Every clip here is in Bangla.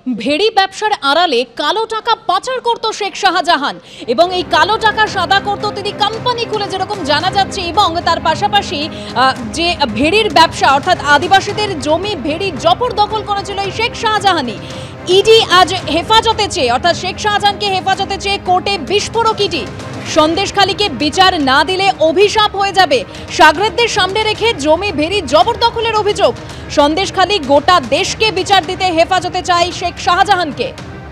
ভেড়ি ব্যবসার আড়ালে কালো টাকা পাচার করত শেখ শাহজাহান এবং এই কালো টাকা সাদা করত তিনি কোম্পানি খুলে, যেরকম জানা যাচ্ছে। এবং তার পাশাপাশি যে ভেড়ির ব্যবসা অর্থাৎ আদিবাসীদের জমি ভেড়ি জবরদখল করেছিল এই শেখ শাহজাহানই। ইডি আজ হেফাজতে চেয়ে অর্থাৎ শেখ শাহজাহানকে হেফাজতে চেয়ে কোর্টে বিস্ফোরক ইডি। সন্দেশখালীকে বিচার না দিলে অভিশাপ হয়ে যাবে। সাগরেদদের সামনে রেখে জমি ভেড়ি জবরদখলের অভিযোগ। সন্দেশখালী গোটা দেশকে বিচার দিতে হেফাজতে চাই শেখ শাহজাহানকে।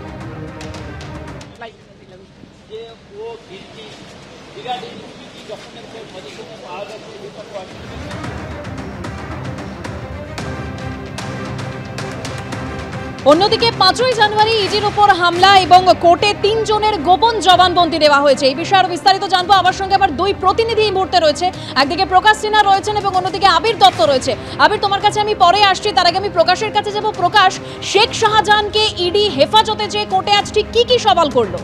অন্যদিকে 5ই জানুয়ারি ইডির উপর হামলা এবং কোর্টে 3 জনের গোপন জবানবন্দি দেওয়া হয়েছে। এই বিষয়ে আরো বিস্তারিত জানবো। আমার সঙ্গে আবার দুই প্রতিনিধি এই মুহূর্তে রয়েছে, একদিকে প্রকাশ সিনহা রয়েছেন এবং অন্যদিকে আবির দত্ত রয়েছে। আবির, তোমার কাছে আমি পরে আসছি, তার আগে আমি প্রকাশের কাছে যাব। প্রকাশ, শেখ শাহজাহানকে ইডি হেফাজতে চেয়ে কোর্টে আজ ঠিক কি সওয়াল করলো?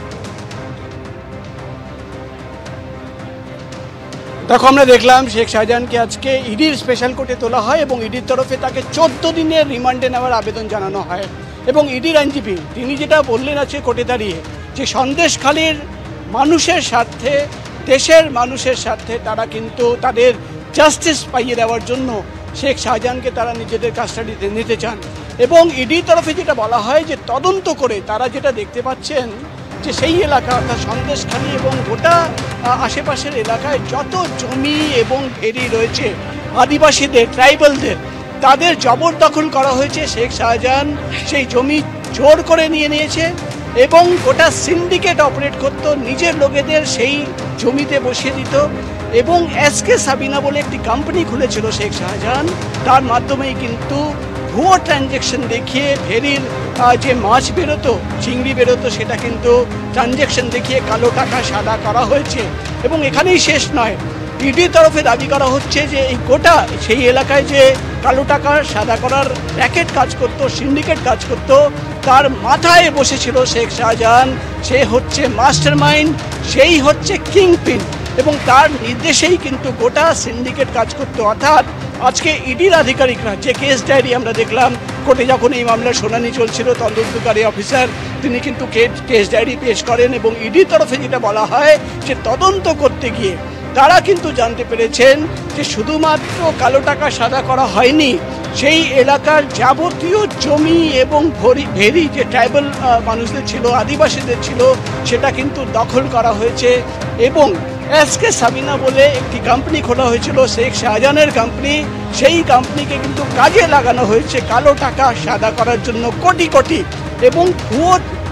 দেখো, আমরা দেখলাম শেখ শাহজাহানকে আজকে ইডির স্পেশাল কোর্টে তোলা হয় এবং ইডির তরফে তাকে 14 দিনের রিমান্ডে নেওয়ার আবেদন জানানো হয়। এবং ইডির আইনজীবী তিনি যেটা বললেন আছে কোর্টে দাঁড়িয়ে, যে সন্দেশখালীর মানুষের স্বার্থে, দেশের মানুষের স্বার্থে তারা কিন্তু তাদের জাস্টিস পাইয়ে দেওয়ার জন্য শেখ শাহজাহানকে তারা নিজেদের কাস্টাডিতে নিতে চান। এবং ইডির তরফে যেটা বলা হয় যে তদন্ত করে তারা যেটা দেখতে পাচ্ছেন যে সেই এলাকা অর্থাৎ সন্দেশখালী এবং গোটা আশেপাশের এলাকায় যত জমি এবং ভেড়ি রয়েছে আদিবাসীদের, ট্রাইবালদের, তাদের জবরদখল করা হয়েছে। শেখ শাহজাহান সেই জমি জোর করে নিয়েছে এবং গোটা সিন্ডিকেট অপারেট করত, নিজের লোকেদের সেই জমিতে বসিয়ে দিত। এবং এসকে সাবিনা বলে একটি কোম্পানি খুলেছিল শেখ শাহজাহান, তার মাধ্যমেই কিন্তু ভুয়ো ট্রানজ্যাকশন দেখিয়ে ভেড়ির যে মাছ বেরোতো, চিংড়ি বেরোতো, সেটা কিন্তু ট্রানজ্যাকশন দেখিয়ে কালো টাকা সাদা করা হয়েছে। এবং এখানেই শেষ নয়, ইডির তরফে দাবি করা হচ্ছে যে এই গোটা সেই এলাকায় যে কালো টাকা সাদা করার র্যাকেট কাজ করত, সিন্ডিকেট কাজ করত, তার মাথায় বসেছিল শেখ শাহজাহান। সে হচ্ছে মাস্টার মাইন্ড, সেই হচ্ছে কিংপিন এবং তার নির্দেশেই কিন্তু গোটা সিন্ডিকেট কাজ করতো। অর্থাৎ আজকে ইডির আধিকারিকরা যে কেস ডায়েরি আমরা দেখলাম কোর্টে যখন এই মামলার শুনানি চলছিল, তদন্তকারী অফিসার তিনি কিন্তু কেস ডায়েরি পেশ করেন এবং ইডির তরফে যেটা বলা হয় যে তদন্ত করতে গিয়ে তারা কিন্তু জানতে পেরেছেন যে শুধুমাত্র কালো টাকা সাদা করা হয়নি, সেই এলাকার যাবতীয় জমি এবং ভেড়ি যে ট্রাইবাল মানুষদের ছিল, আদিবাসীদের ছিল, সেটা কিন্তু দখল করা হয়েছে। এবং এসকে সাবিনা বলে একটি কোম্পানি খোলা হয়েছিল শেখ শাহজাহানের কোম্পানি, সেই কোম্পানিকে কিন্তু কাজে লাগানো হয়েছে কালো টাকা সাদা করার জন্য কোটি কোটি। এবং ভুয়ো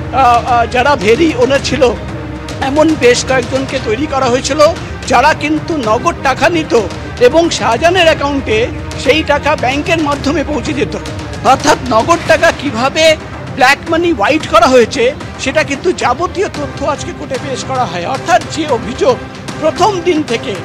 যারা ভেড়ি ওনার ছিল এমন বেশ কয়েকজনকে তৈরি করা হয়েছিল যারা কিন্তু নগদ টাকা নিত এবং শাহজাহানের অ্যাকাউন্টে সেই টাকা ব্যাংকের মাধ্যমে পৌঁছে যেত। অর্থাৎ নগদ টাকা কিভাবে ব্ল্যাক মানি হোয়াইট করা হয়েছে সেটা কিন্তু যাবতীয় তথ্য আজকে কোর্টে পেশ করা হয়। অর্থাৎ যে অভিযোগ প্রথম দিন থেকে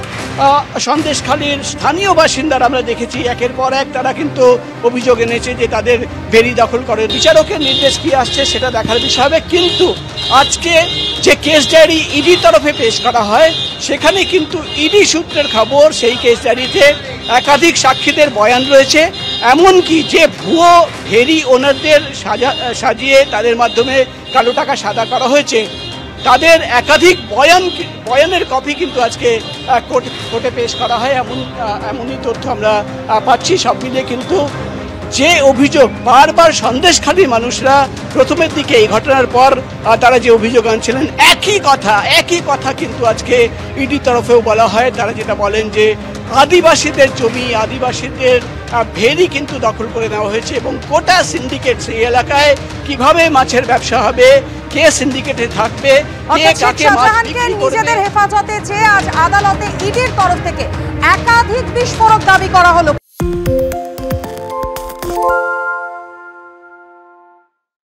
সন্দেশখালীর স্থানীয় বাসিন্দারা আমরা দেখেছি একের পর এক তারা কিন্তু অভিযোগ এনেছে যে তাদের ভেড়ি দখল করে। বিচারকের নির্দেশ কি আসছে সেটা দেখার বিষয় হবে, কিন্তু আজকে যে কেস ডায়েরি ইডির তরফে পেশ করা হয় সেখানে কিন্তু ইডি সূত্রের খবর সেই কেস ডায়েরিতে একাধিক সাক্ষীদের বয়ান রয়েছে, এমনকি যে ভুয়ো ভেড়ি ওনারদের সাজিয়ে তাদের মাধ্যমে কালো টাকা সাদা করা হয়েছে তাদের একাধিক বয়ানের কপি কিন্তু আজকে কোর্টে পেশ করা হয়। এমনই তথ্য আমরা পাচ্ছি। সব মিলিয়ে কিন্তু যে অভিযোগ বারবার সন্দেশখালীর মানুষরা প্রথমের দিকে এই ঘটনার পর তারা যে অভিযোগ আনছিলেন একই কথা কিন্তু আজকে ইডির তরফেও বলা হয়। তারা যেটা বলেন যে আদিবাসীদের জমি, আদিবাসীদের ভেড়ি কিন্তু দখল করে নেওয়া হয়েছে এবং গোটা সিন্ডিকেট সেই এলাকায় কিভাবে মাছের ব্যবসা হবে, কে সিন্ডিকেটে থাকবে, নিজেদের হেফাজতে চেয়ে আজ আদালতে ইডির তরফ থেকে একাধিক বিস্ফোরক দাবি করা হলো।